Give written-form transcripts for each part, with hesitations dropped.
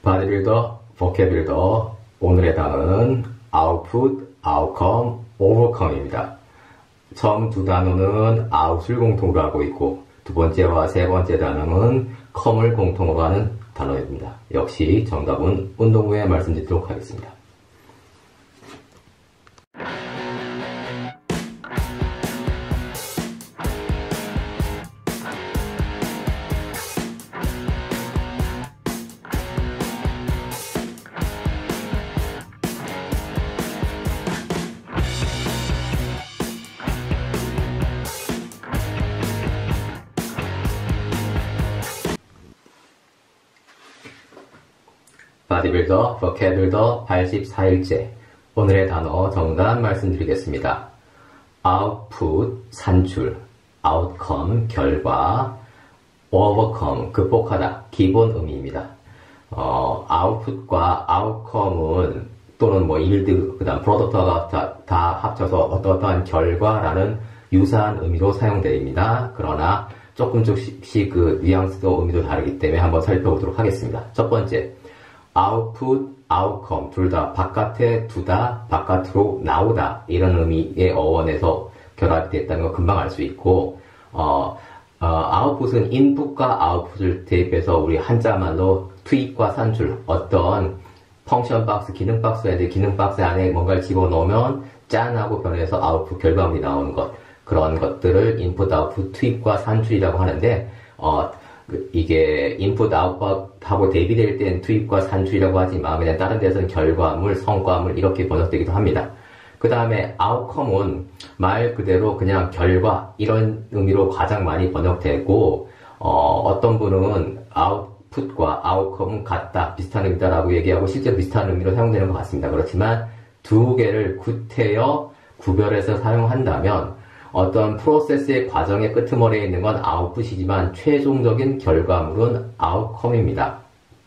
바디빌더, 보캐빌더, 오늘의 단어는 output, outcome, overcome입니다. 처음 두 단어는 out을 공통으로 하고 있고 두 번째와 세 번째 단어는 come을 공통으로 하는 단어입니다. 역시 정답은 운동 후에 말씀드리도록 하겠습니다. 바디빌더, 버캐빌더 84일째 오늘의 단어 정답 말씀드리겠습니다. output, 산출, outcome, 결과, overcome, 극복하다, 기본 의미입니다. output과 outcome은 또는 뭐 일드, 그 다음 프로덕트가 다 합쳐서 어떠한 결과라는 유사한 의미로 사용됩니다. 그러나 조금씩 그 뉘앙스도 의미도 다르기 때문에 한번 살펴보도록 하겠습니다. 첫 번째, output, outcome 둘 다 바깥에 두다, 바깥으로 나오다 이런 의미의 어원에서 결합이 됐다는 거 금방 알 수 있고 output은 input과 output을 대입해서 우리 한자말로 투입과 산출 어떤 펑션 박스, 기능 박스에 기능 박스 안에 뭔가를 집어넣으면 짠 하고 변해서 아웃풋 결과물이 나오는 것 그런 것들을 input, output, 투입과 산출이라고 하는데 이게 인풋, 아웃풋하고 대비될 땐 투입과 산출이라고 하지만 그냥 다른 데서는 결과물, 성과물 이렇게 번역되기도 합니다. 그 다음에 outcome은 말 그대로 그냥 결과 이런 의미로 가장 많이 번역되고 어떤 분은 output과 outcome은 같다, 비슷한 의미다라고 얘기하고 실제로 비슷한 의미로 사용되는 것 같습니다. 그렇지만 두 개를 구태여 구별해서 사용한다면 어떤 프로세스의 과정의 끄트머리에 있는 건 아웃풋이지만 최종적인 결과물은 아웃컴입니다.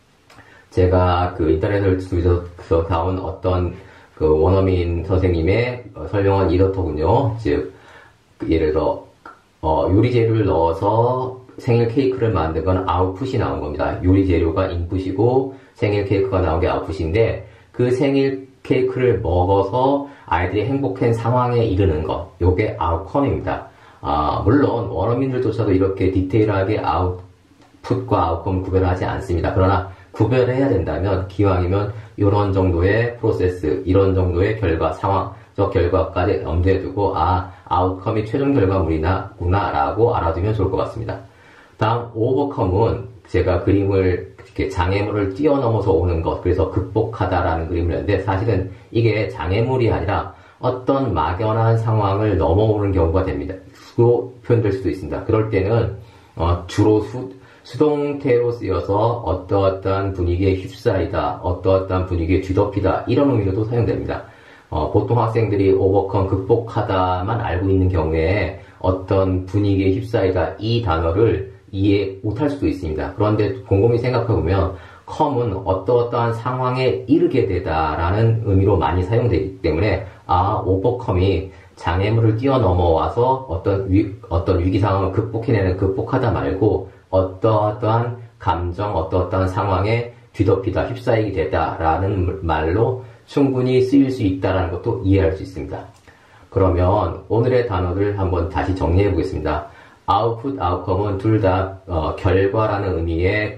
제가 그 인터넷을 나온 어떤 그 원어민 선생님의 설명은 이렇더군요. 즉, 예를 들어, 요리 재료를 넣어서 생일 케이크를 만든 건 아웃풋이 나온 겁니다. 요리 재료가 인풋이고 생일 케이크가 나온 게 아웃풋인데 그 생일 케이크를 먹어서 아이들이 행복한 상황에 이르는 것, 요게 아웃컴입니다. 물론 원어민들조차도 이렇게 디테일하게 아웃풋과 아웃컴을 구별하지 않습니다. 그러나 구별해야 된다면 기왕이면 이런 정도의 프로세스, 이런 정도의 결과, 상황적 결과까지 염두에 두고 아웃컴이 최종 결과물이구나 라고 알아두면 좋을 것 같습니다. 다음 오버컴은 제가 그림을 이렇게 장애물을 뛰어넘어서 오는 것, 그래서 극복하다라는 그림을 했는데 사실은 이게 장애물이 아니라 어떤 막연한 상황을 넘어오는 경우가 됩니다. 수로 표현될 수도 있습니다. 그럴 때는 주로 수동태로 쓰여서 어떠한 분위기에 휩싸이다, 어떠한 분위기에 뒤덮이다 이런 의미로도 사용됩니다. 보통 학생들이 오버컴, 극복하다만 알고 있는 경우에 어떤 분위기에 휩싸이다 이 단어를 이해 못할 수도 있습니다. 그런데 곰곰이 생각해보면 come은 어떠한 상황에 이르게 되다라는 의미로 많이 사용되기 때문에 overcome이 장애물을 뛰어넘어와서 어떤 위기 상황을 극복해내는 극복하다 말고 어떠한 감정, 어떠한 상황에 뒤덮이다, 휩싸이게 되다라는 말로 충분히 쓰일 수 있다라는 것도 이해할 수 있습니다. 그러면 오늘의 단어를 한번 다시 정리해 보겠습니다. output, outcome은 둘 다 결과라는 의미의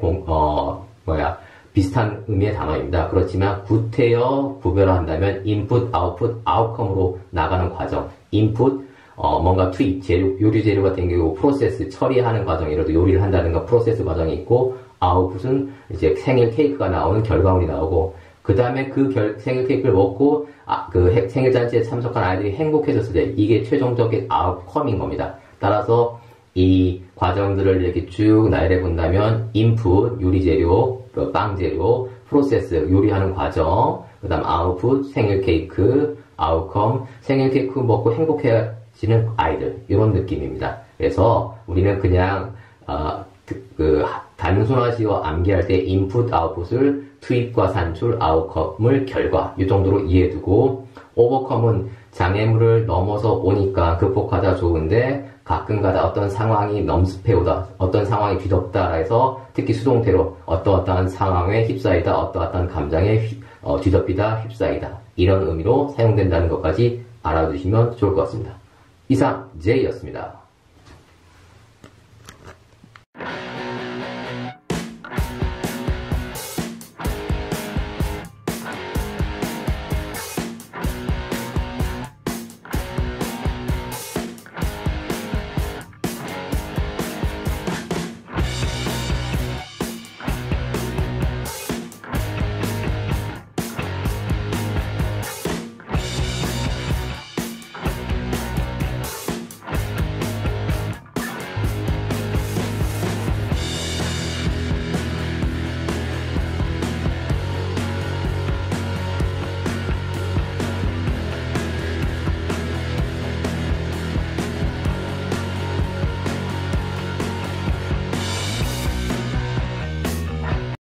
비슷한 의미의 단어입니다. 그렇지만 구태여 구별한다면 input, output, outcome으로 나가는 과정. input, 뭔가 투입, 요리 재료 같은 경우 프로세스, 처리하는 과정, 예를 들어 요리를 한다든가 프로세스 과정이 있고 output은 이제 생일 케이크가 나오는 결과물이 나오고 그 다음에 그 생일 케이크를 먹고 그 생일 잔치에 참석한 아이들이 행복해졌을 때 이게 최종적인 outcome인 겁니다. 따라서 이 과정들을 이렇게 쭉 나열해 본다면 input, 요리 재료, 빵 재료, 프로세스, 요리하는 과정, 그 다음 output, 생일 케이크, outcome, 생일 케이크 먹고 행복해지는 아이들 이런 느낌입니다. 그래서 우리는 그냥 단순화시어 암기할 때 input, output을 투입과 산출, outcome을 결과 이 정도로 이해해두고 overcome은 장애물을 넘어서 오니까 극복하다 좋은데 가끔가다 어떤 상황이 넘습해오다, 어떤 상황이 뒤덮다라 해서 특히 수동태로 어떠어떠한 상황에 휩싸이다, 어떠어떠한 감정에 뒤덮이다, 휩싸이다 이런 의미로 사용된다는 것까지 알아두시면 좋을 것 같습니다. 이상 J였습니다.